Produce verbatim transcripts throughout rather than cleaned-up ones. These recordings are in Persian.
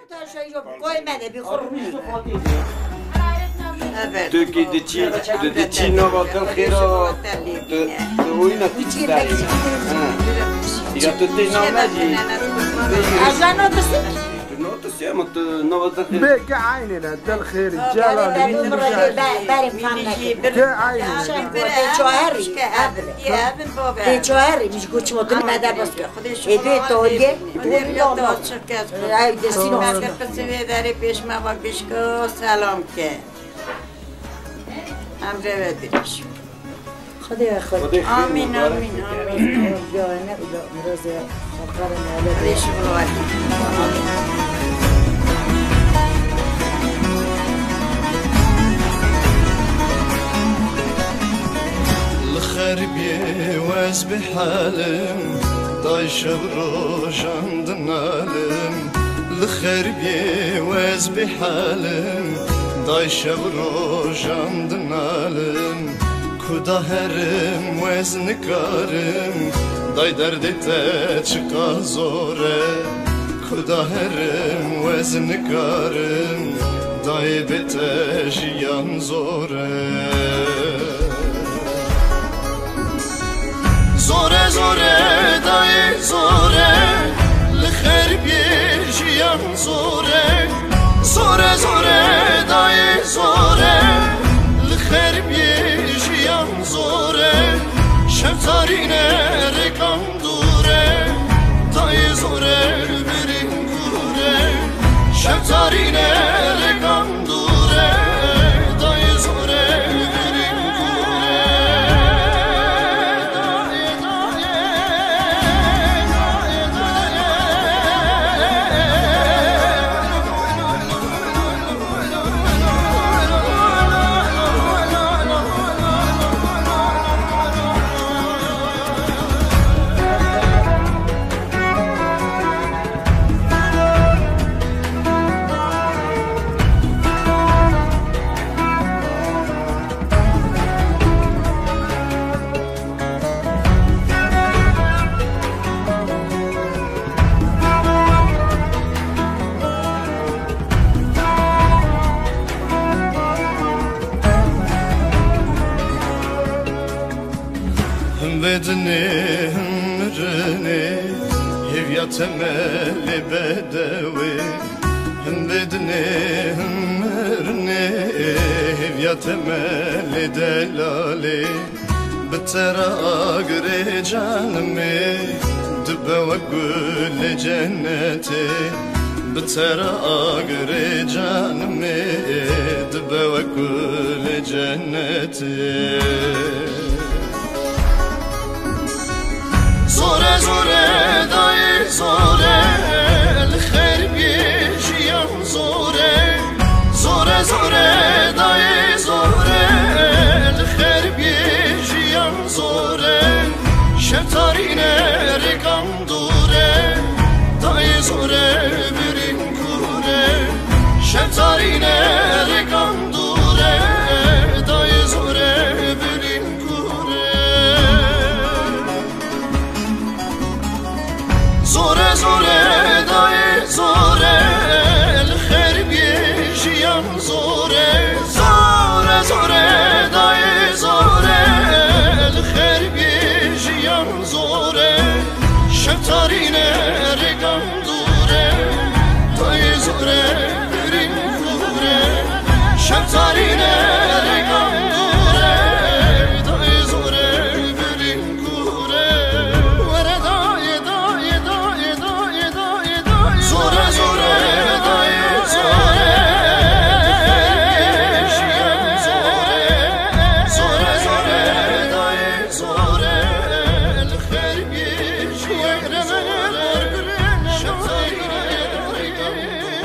تا شایی رو قایمده بخورم تو که دچی دچی نواتن خیرا تو اوینا تیچی داری دیگه تو تی نامجی از آن دستی نوتسی اما تو نواتن خیرا بگه عینی نه دل خیر جلال بریم فهم نکنیم که عینی چهاری به چهاری میشه کوچی مطمئن مدر باز ایده تاریه ای دستی نو داری پیش ما با کشکو سلام که امره بدیش خدا خود آمین آمین آمین یا نه روز آخر ناله ریش بروادی الخربي واز بحالم ضايش بروجان دنالم الخربي واز بحالم ضايش بروجان دنالم كودا هرم واز نكارم ضاي دردتا چقا زوره كودا هرم واز نكارم ضاي بتا جيان زوره زوره زوره دای زوره لخر بیجیم زوره زوره زوره دای زوره لخر بیجیم زوره شفتارینه رکم دوره دای زوره بریم گوره شفتارینه رکم دوره دای زوره بریم بدني مرني هي تملي بدوي بدني مرني هي تملي دلالي بترى اقري جانمي دبا واقول جنتي بترى اقري جانمي دبا واقول جنتي زوره زوره دای زوره الخیر بیجیم زوره زوره زوره دای زوره الخیر بیجیم زوره شفتارینه رکم دوره دای زوره بریم کوره شفتارینه رکم دوره دای زوره بریم زوره زوره دای زوره الخیر بیجیم زوره زوره زوره دای زوره الخیر بیجیم زوره شفتارینه رکم دوره دای زوره بریم کوره شفتارینه رکم دوره دای زوره بریم کوره وره دای دای دای دای دای دای زوره زوره دای زوره بیجیم زوره زوره زوره دای زوره الخیر بیجیم زوره شفتارینه رکم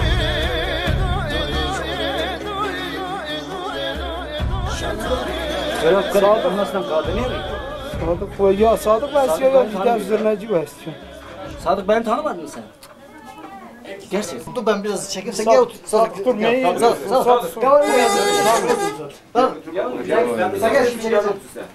Sadık Sadık nasıl kaldı ne mi? Sadık bu ya Sadık Vasiye ya gider zırnacı Vasiye. Sadık beni tanımadın mı sen? Gerçekten. Dur ben biraz çekeyim sen gel otur. Sadık dur neyi? Sadık Sadık. Gel oraya yazın. Tamam. Sen gel şimdi yazın.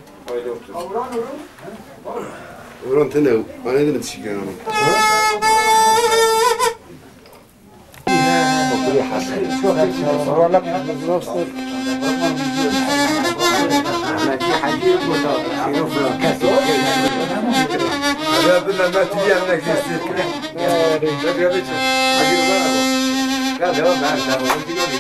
Orhan tene, bana ne demek çıkıyor ama? هذا بدنا ما تجي عندك تستيقظ. لا قبل شو. حاجة بقى. قال هو بعد هذا ودي يقول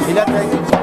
Milletvekili